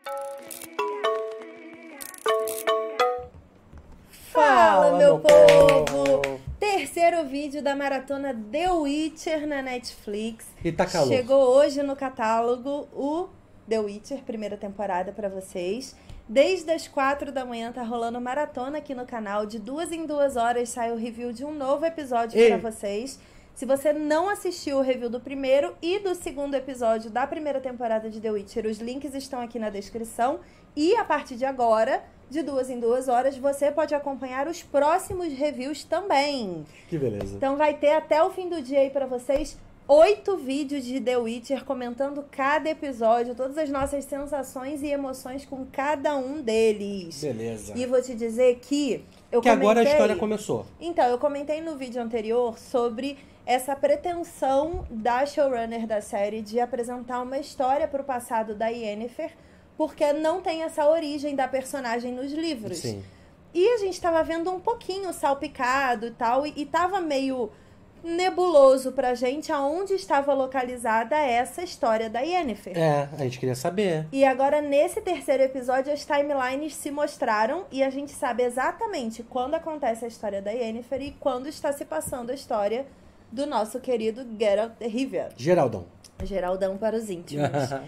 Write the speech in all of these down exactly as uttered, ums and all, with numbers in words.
Fala, Fala meu povo! povo! Terceiro vídeo da maratona The Witcher na Netflix. E tá calor. Chegou hoje no catálogo o The Witcher, primeira temporada pra vocês. Desde as quatro da manhã tá rolando maratona aqui no canal. De duas em duas horas sai o review de um novo episódio Ei. pra vocês. Se você não assistiu o review do primeiro e do segundo episódio da primeira temporada de The Witcher, os links estão aqui na descrição. E a partir de agora, de duas em duas horas, você pode acompanhar os próximos reviews também. Que beleza. Então vai ter até o fim do dia aí pra vocês oito vídeos de The Witcher comentando cada episódio, todas as nossas sensações e emoções com cada um deles. Beleza. E vou te dizer que eu que comentei... agora a história começou. Então, eu comentei no vídeo anterior sobre essa pretensão da showrunner da série de apresentar uma história pro passado da Yennefer, porque não tem essa origem da personagem nos livros. Sim. E a gente tava vendo um pouquinho salpicado e tal, e, e tava meio nebuloso pra gente aonde estava localizada essa história da Yennefer. É, a gente queria saber. E agora, nesse terceiro episódio, as timelines se mostraram e a gente sabe exatamente quando acontece a história da Yennefer e quando está se passando a história do nosso querido Geralt de Rivia. Geraldão. Geraldão para os íntimos.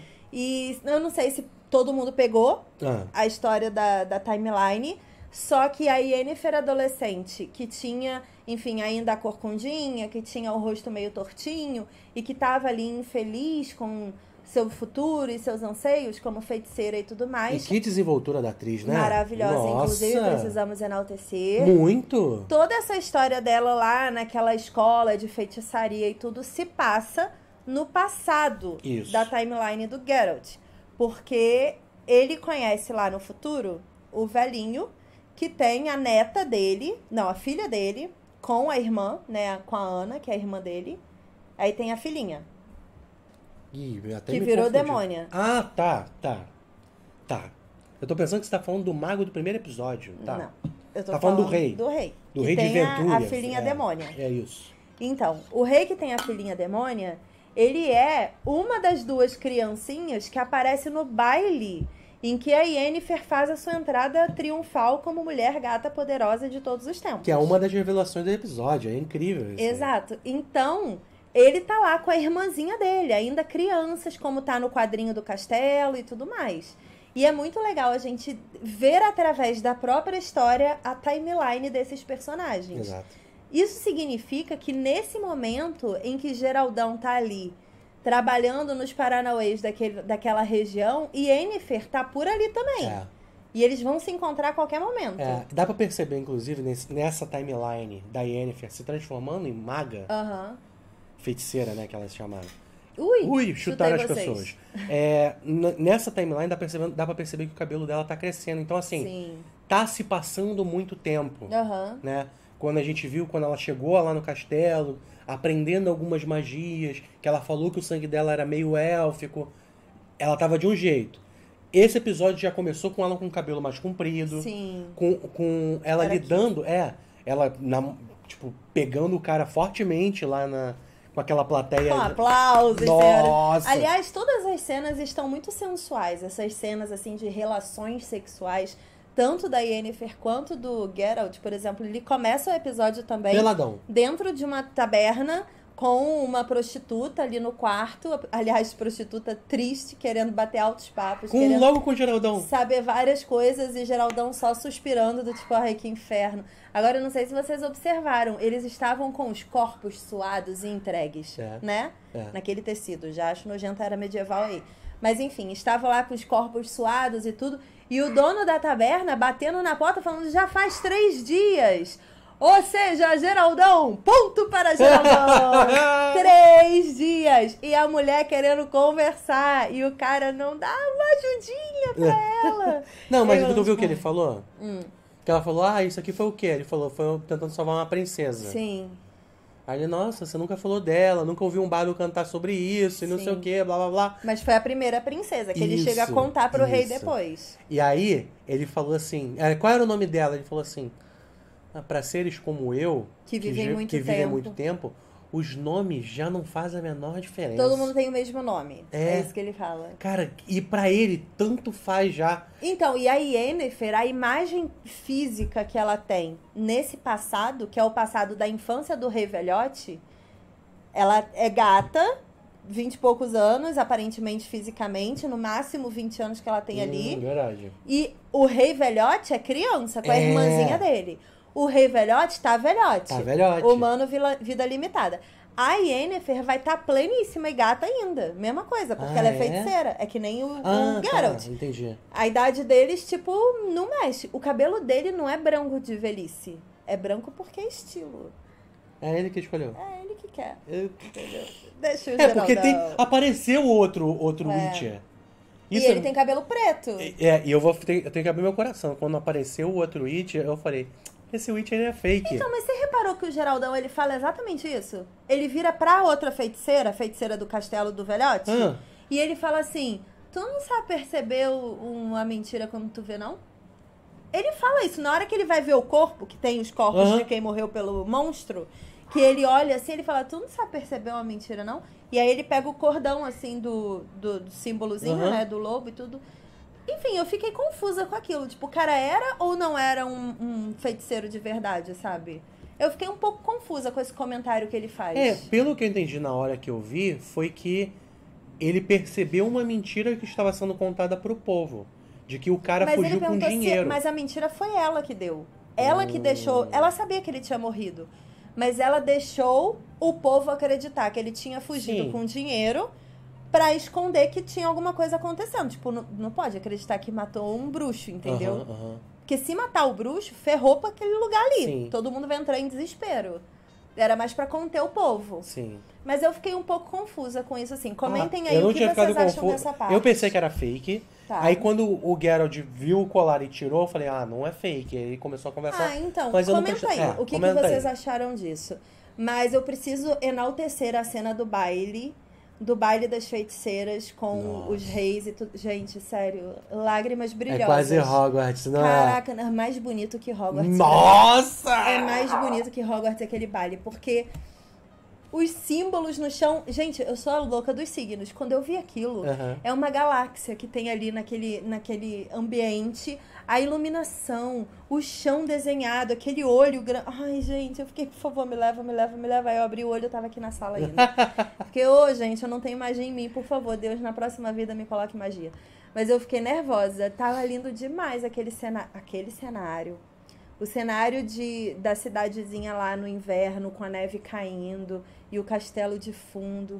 E eu não sei se todo mundo pegou ah. a história da, da timeline, só que a Yennefer adolescente, que tinha, enfim, ainda a corcundinha, que tinha o rosto meio tortinho e que estava ali infeliz com seu futuro e seus anseios como feiticeira e tudo mais. E que desenvoltura da atriz, né? Maravilhosa, Nossa. inclusive precisamos enaltecer. Muito! Toda essa história dela lá naquela escola de feitiçaria e tudo se passa no passado Isso. da timeline do Geralt. Porque ele conhece lá no futuro o velhinho que tem a neta dele, não, a filha dele, com a irmã, né, com a Ana, que é a irmã dele. Aí tem a filhinha. Ih, até que me virou confundi. demônia. Ah, tá, tá. Tá. Eu tô pensando que você tá falando do mago do primeiro episódio. Tá. Não, eu tô tá falando, falando do rei. Do rei. Do que rei de tem Ventúria. A, a filhinha é, demônia. É isso. Então, o rei que tem a filhinha demônia, ele é uma das duas criancinhas que aparece no baile em que a Yennefer faz a sua entrada triunfal como mulher gata poderosa de todos os tempos. Que é uma das revelações do episódio. É incrível isso. Exato. Aí. Então, ele tá lá com a irmãzinha dele, ainda crianças, como tá no quadrinho do castelo e tudo mais. E é muito legal a gente ver através da própria história a timeline desses personagens. Exato. Isso significa que nesse momento em que Geraldão tá ali trabalhando nos Paranauês daquele, daquela região, e Yennefer tá por ali também. É. E eles vão se encontrar a qualquer momento. É, dá pra perceber, inclusive, nesse, nessa timeline da Yennefer se transformando em maga, Aham. feiticeira, né, que elas chamaram. Ui, Ui, chutaram as chutei vocês. pessoas. É, n- nessa timeline dá, percebendo, dá pra perceber que o cabelo dela tá crescendo. Então, assim, Sim. tá se passando muito tempo, Aham. né? Quando a gente viu, quando ela chegou lá no castelo, aprendendo algumas magias, que ela falou que o sangue dela era meio élfico, ela tava de um jeito. Esse episódio já começou com ela com o cabelo mais comprido, Sim. com, com ela Era lidando, é, ela, na, tipo, pegando o cara fortemente lá na, com aquela plateia. Com aplausos, Nossa! senhora. Aliás, todas as cenas estão muito sensuais. Essas cenas, assim, de relações sexuais, tanto da Yennefer quanto do Geralt, por exemplo. Ele começa o episódio também Peladão. dentro de uma taberna com uma prostituta ali no quarto. Aliás, prostituta triste, querendo bater altos papos. Com, querendo logo com o Geraldão. saber várias coisas e Geraldão só suspirando do tipo, ai, que inferno. Agora, eu não sei se vocês observaram, eles estavam com os corpos suados e entregues, É. né? É. Naquele tecido, já acho nojenta era medieval aí. Mas enfim, estavam lá com os corpos suados e tudo, e o dono da taberna batendo na porta falando, já faz três dias. Ou seja, Geraldão, ponto para Geraldão. Três dias. E a mulher querendo conversar. E o cara não dá uma ajudinha pra ela. Não, mas Eu- tu viu o que ele falou? Hum. Que ela falou, ah, isso aqui foi o quê? Ele falou, foi eu tentando salvar uma princesa. Sim. Aí ele, nossa, você nunca falou dela, nunca ouviu um bardo cantar sobre isso, e não Sim. sei o quê, blá, blá, blá. Mas foi a primeira princesa, que ele Isso, chega a contar pro rei isso. depois. E aí, ele falou assim, eh, qual era o nome dela? Ele falou assim, ah, pra seres como eu, Que vivem ge- muito que vivem tempo. muito tempo, os nomes já não fazem a menor diferença. Todo mundo tem o mesmo nome. É. É isso que ele fala. Cara, e pra ele, tanto faz já. Então, e a Yennefer, a imagem física que ela tem nesse passado, que é o passado da infância do Rei Velhote, ela é gata, vinte e poucos anos, aparentemente fisicamente, no máximo vinte anos que ela tem Hum, ali. verdade. E o Rei Velhote é criança, com a É. irmãzinha dele. O Rei Velhote tá velhote. Tá velhote. Humano, vila- vida limitada. A Yennefer vai estar tá pleníssima e gata ainda. Mesma coisa, porque Ah, ela é, é? feiticeira. É que nem o, Ah, o Geralt. tá, entendi. A idade deles, tipo, não mexe. O cabelo dele não é branco de velhice. É branco porque é estilo. É ele que escolheu. É ele que quer. Eu- Entendeu? Deixa o É, porque Geraldão. tem, apareceu outro, outro É. Witcher. E Isso ele é- tem cabelo preto. É, e eu, vou, ter- eu tenho que abrir meu coração. Quando apareceu o outro Witcher, eu falei, esse Witcher é fake. Então, mas você reparou que o Geraldão, ele fala exatamente isso? Ele vira pra outra feiticeira, a feiticeira do castelo do velhote, Ah. e ele fala assim, tu não sabe perceber o- uma mentira quando tu vê, não? Ele fala isso, na hora que ele vai ver o corpo, que tem os corpos Aham. de quem morreu pelo monstro, que ele olha assim, ele fala, tu não sabe perceber uma mentira, não? E aí ele pega o cordão, assim, do, do, do símbolozinho, Aham. né, do lobo e tudo. Enfim, eu fiquei confusa com aquilo. Tipo, o cara era ou não era um, um feiticeiro de verdade, sabe? Eu fiquei um pouco confusa com esse comentário que ele faz. É, pelo que eu entendi na hora que eu vi, foi que ele percebeu uma mentira que estava sendo contada pro povo. De que o cara Mas ele fugiu com perguntou se- dinheiro. mas a mentira foi ela que deu. Ela que Hum. deixou. Ela sabia que ele tinha morrido. Mas ela deixou o povo acreditar que ele tinha fugido Sim. com dinheiro pra esconder que tinha alguma coisa acontecendo. Tipo, não, não pode acreditar que matou um bruxo, entendeu? Aham, aham. Porque se matar o bruxo, ferrou pra aquele lugar ali. Sim. Todo mundo vai entrar em desespero. Era mais pra conter o povo. Sim. Mas eu fiquei um pouco confusa com isso, assim. Comentem Ah, aí eu não o que tinha vocês ficado acham confuso. dessa parte. Eu pensei que era fake. Tá. Aí quando o Geralt viu o colar e tirou, eu falei, ah, não é fake. Aí ele começou a conversar. Ah, então, Mas eu não comenta prestei- aí. é, o que, que comenta vocês aí. acharam disso? Mas eu preciso enaltecer a cena do baile. Do baile das feiticeiras com Nossa. os reis e tudo. Gente, sério. Lágrimas brilhosas. É quase Hogwarts, não é? Caraca, é mais bonito que Hogwarts. Nossa! É mais bonito que Hogwarts aquele baile, porque os símbolos no chão... Gente, eu sou a louca dos signos. Quando eu vi aquilo, Aham. é uma galáxia que tem ali naquele, naquele ambiente. A iluminação, o chão desenhado, aquele olho grande. Ai, gente, eu fiquei, por favor, me leva, me leva, me leva. Aí eu abri o olho, eu tava aqui na sala ainda. Porque, ô, gente, eu não tenho magia em mim. Por favor, Deus, na próxima vida me coloque magia. Mas eu fiquei nervosa. Tava lindo demais aquele, cena... aquele cenário. O cenário de, da cidadezinha lá no inverno, com a neve caindo e o castelo de fundo.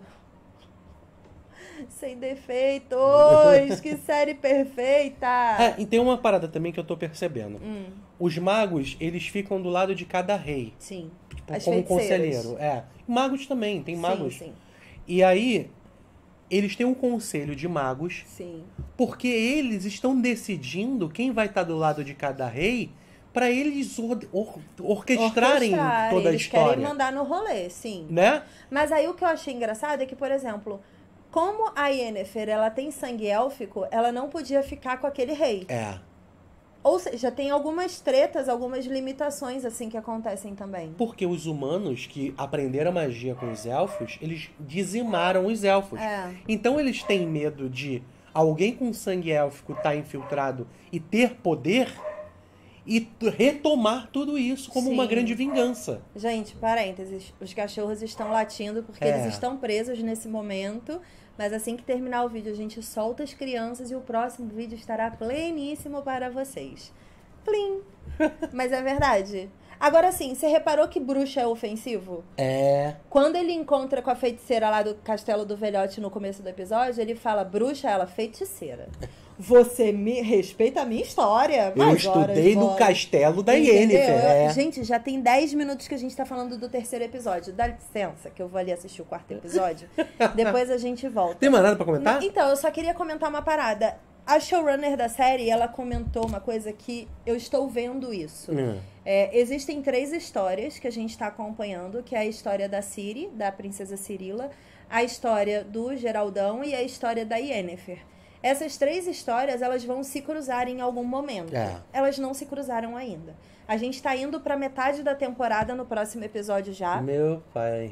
Sem defeitos! Que série perfeita! É, e tem uma parada também que eu tô percebendo. Hum, Os magos, eles ficam do lado de cada rei. sim. Tipo, As como feiticeiras. conselheiro. É. Magos também, tem magos. Sim, sim. E aí, eles têm um conselho de magos, Sim. porque eles estão decidindo quem vai estar do lado de cada rei para eles or- or- orquestrarem Orquestrar, toda a eles história. querem mandar no rolê, sim. Né? Mas aí o que eu achei engraçado é que, por exemplo, como a Yennefer, ela tem sangue élfico, ela não podia ficar com aquele rei. É. Ou seja, tem algumas tretas, algumas limitações, assim, que acontecem também. Porque os humanos que aprenderam magia com os elfos, eles dizimaram os elfos. É. Então eles têm medo de alguém com sangue élfico estar infiltrado e ter poder e t- retomar tudo isso como Sim. uma grande vingança. Gente, parênteses, os cachorros estão latindo porque É. eles estão presos nesse momento, mas assim que terminar o vídeo a gente solta as crianças e o próximo vídeo estará pleníssimo para vocês. Plim! Mas é verdade. Agora sim, você reparou que bruxa é ofensivo? É. Quando ele encontra com a feiticeira lá do Castelo do Velhote no começo do episódio, ele fala, bruxa, ela feiticeira. Você me respeita a minha história. Eu mais horas, estudei no horas. castelo da Entendeu? Yennefer. É. Gente, já tem dez minutos que a gente tá falando do terceiro episódio. Dá licença, que eu vou ali assistir o quarto episódio. Depois a gente volta. Tem mais nada pra comentar? Então, eu só queria comentar uma parada. A showrunner da série, ela comentou uma coisa que eu estou vendo isso. Hum. É, existem três histórias que a gente está acompanhando, que é a história da Ciri, da princesa Cirila, a história do Geraldão e a história da Yennefer. Essas três histórias, elas vão se cruzar em algum momento. É. Elas não se cruzaram ainda. A gente está indo para metade da temporada no próximo episódio já. Meu pai.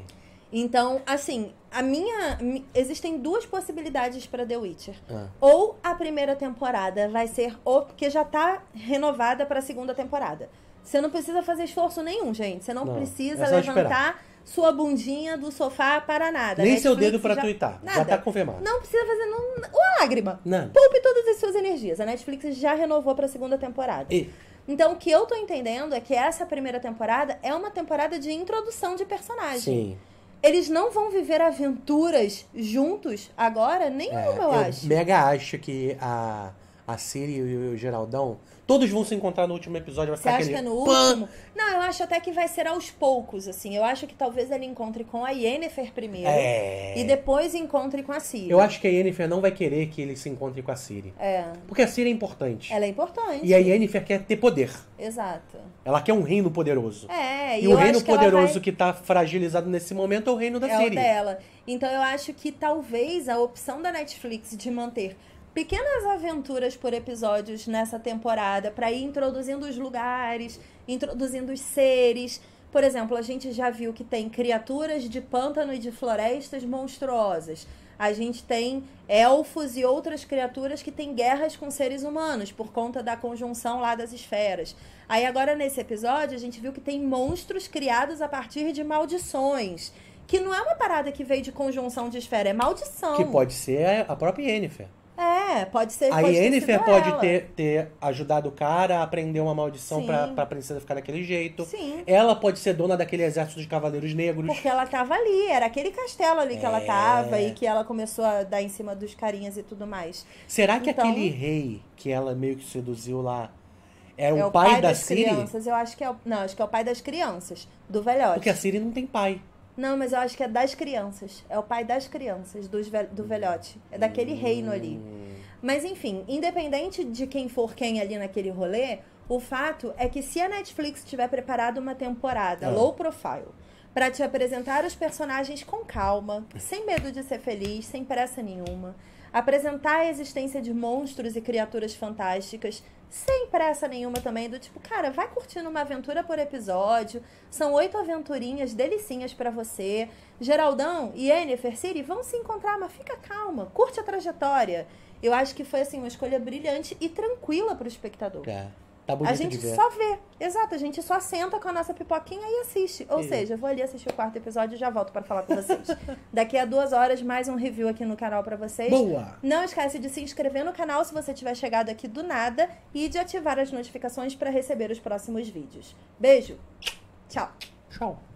Então, assim, a minha... Existem duas possibilidades pra The Witcher. Ah. Ou a primeira temporada vai ser... Ou, porque já tá renovada pra segunda temporada. Você não precisa fazer esforço nenhum, gente. Você não, Não, precisa é só levantar esperar. sua bundinha do sofá para nada. Nem Netflix seu dedo pra já... tuitar. Nada. Já tá confirmado. Não precisa fazer não... uma lágrima. Não. Poupe todas as suas energias. A Netflix já renovou pra segunda temporada. E... Então, o que eu tô entendendo é que essa primeira temporada é uma temporada de introdução de personagem. Sim. Eles não vão viver aventuras juntos agora? Nenhuma, É, eu, eu acho. mega acho que a, a Ciri e o Geraldão, todos vão se encontrar no último episódio. Vai Você ficar acha que aquele... é no Pã! último? Não, eu acho até que vai ser aos poucos, assim. Eu acho que talvez ele encontre com a Yennefer primeiro. É. E depois encontre com a Ciri. Eu acho que a Yennefer não vai querer que ele se encontre com a Ciri. É. Porque a Ciri é importante. Ela é importante. E a Yennefer quer ter poder. Exato. Ela quer um reino poderoso. É, E, e o eu reino acho que ela poderoso vai... que tá fragilizado nesse momento é o reino da é Ciri. o dela. Então eu acho que talvez a opção da Netflix de manter pequenas aventuras por episódios nessa temporada para ir introduzindo os lugares, introduzindo os seres. Por exemplo, a gente já viu que tem criaturas de pântano e de florestas monstruosas. A gente tem elfos e outras criaturas que têm guerras com seres humanos por conta da conjunção lá das esferas. Aí agora nesse episódio a gente viu que tem monstros criados a partir de maldições. Que não é uma parada que veio de conjunção de esfera, é maldição. Que pode ser a própria Yennefer. É, pode ser. A pode ter Yennefer sido pode ela. ter, ter ajudado o cara a aprender uma maldição Sim. pra, pra princesa ficar daquele jeito. Sim. Ela pode ser dona daquele exército de cavaleiros negros. Porque ela tava ali, era aquele castelo ali que ela É. tava e que ela começou a dar em cima dos carinhas e tudo mais. Será que Então- aquele rei que ela meio que seduziu lá é o, é o pai, pai, da das Ciri? crianças, eu acho que é o... Não, acho que é o pai das crianças, do velhote. Porque a Ciri não tem pai. Não, mas eu acho que é das crianças. É o pai das crianças, dos vel... do velhote. É daquele reino ali. Mas enfim, independente de quem for quem ali naquele rolê, o fato é que se a Netflix tiver preparado uma temporada Ah. low profile pra te apresentar os personagens com calma, sem medo de ser feliz, sem pressa nenhuma, apresentar a existência de monstros e criaturas fantásticas, sem pressa nenhuma também, do tipo, cara, vai curtindo uma aventura por episódio, são oito aventurinhas delicinhas pra você, Geraldão e Yennefer, Ciri vão se encontrar, mas fica calma, curte a trajetória. Eu acho que foi, assim, uma escolha brilhante e tranquila pro espectador. É, tá bonito A gente de ver. só vê. Exato, a gente só senta com a nossa pipoquinha e assiste. Ou Isso. seja, eu vou ali assistir o quarto episódio e já volto para falar com vocês. Daqui a duas horas, mais um review aqui no canal para vocês. Boa! Não esquece de se inscrever no canal se você tiver chegado aqui do nada e de ativar as notificações para receber os próximos vídeos. Beijo! Tchau! Tchau!